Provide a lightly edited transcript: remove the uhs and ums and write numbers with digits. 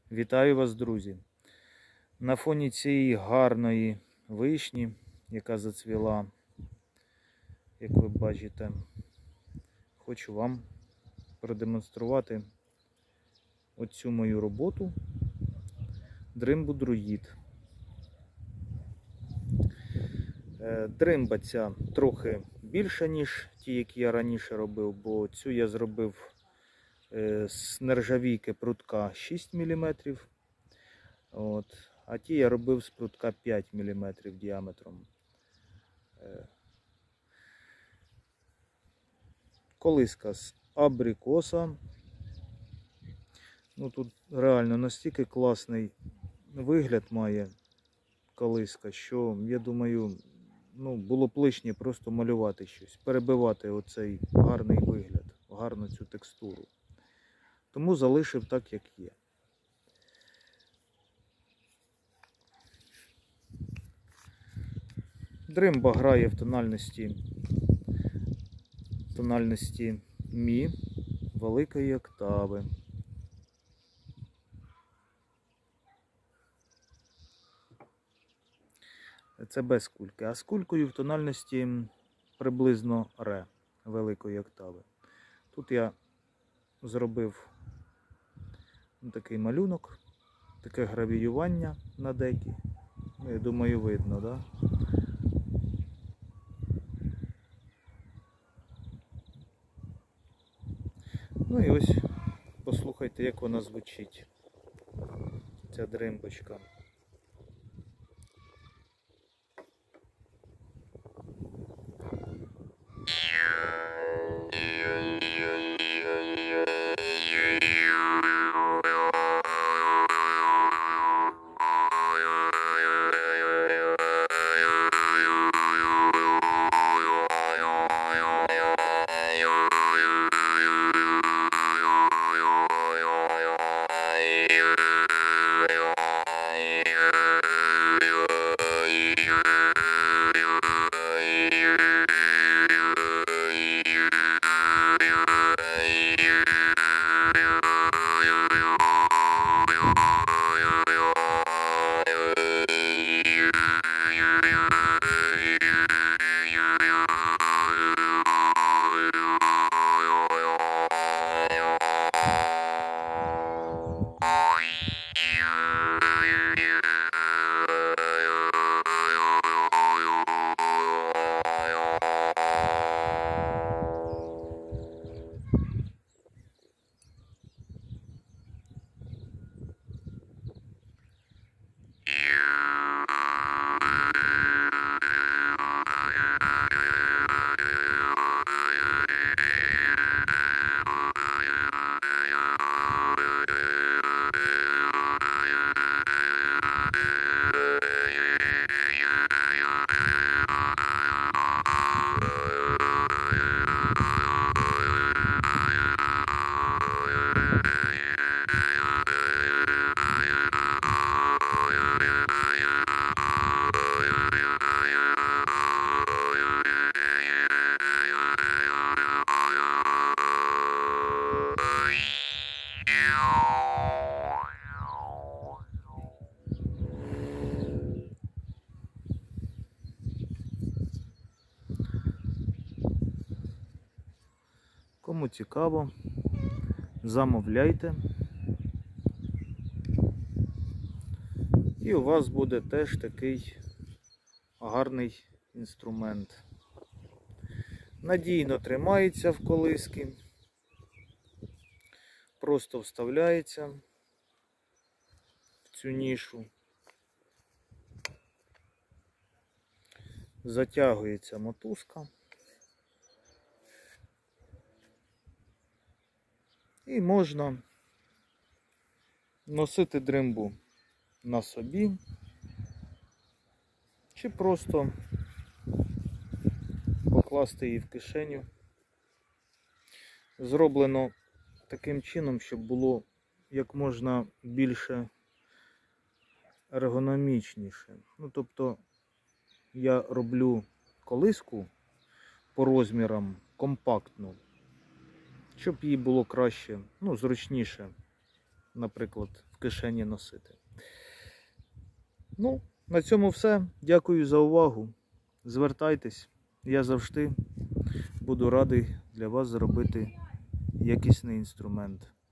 Вітаю вас, друзі! На фоні цієї гарної вишні, яка зацвіла, як ви бачите, хочу вам продемонструвати оцю мою роботу дримбу друїд. Дримба ця трохи більша, ніж ті, які я раніше робив, бо цю я зробив з нержавійки прутка 6 мм. А ті я робив з прутка 5 мм діаметром. Колиска з абрикоса. Тут реально настільки класний вигляд має колиска, що, я думаю, було б лишнє просто малювати щось, перебивати оцей гарний вигляд, гарну цю текстуру. Тому залишив так, як є. Дримба грає в тональності мі великої октави. Це без кульки. А з кулькою в тональності приблизно ре великої октави. Тут я зробив такий малюнок, таке гравіювання на декі. Я думаю, видно, да? І ось послухайте, як вона звучить, ця дримбочка. Кому цікаво, замовляйте. І у вас буде теж такий гарний інструмент. Надійно тримається в колиски, просто вставляється в цю нішу, затягується мотузка і можна носити дримбу на собі чи просто покласти її в кишеню. Зроблено таким чином, щоб було як можна більше ергономічніше. Тобто я роблю колиску по розмірам компактну, щоб їй було краще, зручніше наприклад, в кишені носити. Ну, на цьому все. Дякую за увагу. Звертайтесь. Я завжди буду радий для вас зробити якісний інструмент.